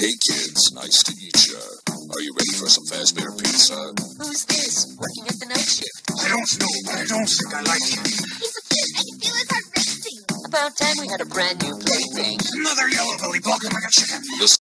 Hey kids, nice to meet you. Are you ready for some Fazbear pizza? Who's this, working at the night shift? I don't know, but I don't think I like him. He's a kid, I can feel his heart racing. About time we had a brand new plaything. Another yellow belly bugging like a chicken. This